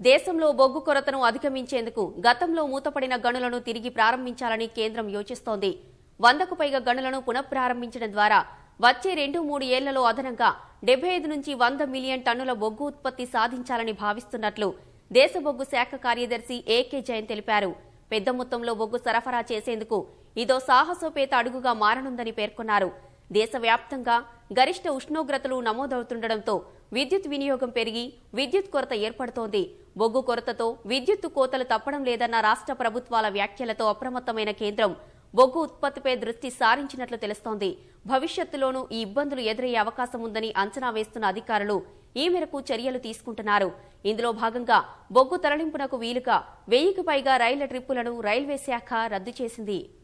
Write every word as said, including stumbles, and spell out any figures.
దేశంలో బొగ్గు కొరతను అధిగమించేందుకు గతంలో మూతపడిన గనులను తిరిగి ప్రారంభించాలని కేంద్రం యోచిస్తోంది. వందకు పైగా గనులను పునఃప్రారంభించడం ద్వారా వచ్చే రెండు మూడు ఏళ్లలో అదనంగా డెబ్బై ఐదు నుంచి వంద మిలియన్ టన్నుల బొగ్గు ఉత్పత్తి సాధించాలని భావిస్తున్నట్లు దేశ బొగ్గు శాఖ కార్యదర్శి ఏకే జైన్ తెలిపారు. పెద్ద మొత్తంలో బొగ్గు సరఫరా చేసేందుకు ఇదో సాహసోపేత అడుగుగా మారనుందని పేర్కొన్నారు. దేశవ్యాప్తంగా గరిష్ట ఉష్ణోగ్రతలు నమోదవుతుండటంతో విద్యుత్ వినియోగం పెరిగి విద్యుత్ కొరత ఏర్పడుతోంది. బొగ్గు కొరతతో విద్యుత్తు కోతలు తప్పడం లేదన్న రాష్ట్ర ప్రభుత్వాల వ్యాఖ్యలతో అప్రమత్తమైన కేంద్రం బొగ్గు ఉత్పత్తిపై దృష్టి సారించినట్లు తెలుస్తోంది. భవిష్యత్తులోనూ ఈ ఇబ్బందులు ఎదురయ్యే అవకాశం ఉందని అంచనా వేస్తున్న అధికారులు ఈ మేరకు చర్యలు తీసుకుంటున్నారు. ఇందులో భాగంగా బొగ్గు తరలింపునకు వీలుగా వెయ్యికి పైగా రైళ్ల ట్రిప్పులను రైల్వే శాఖ రద్దు చేసింది.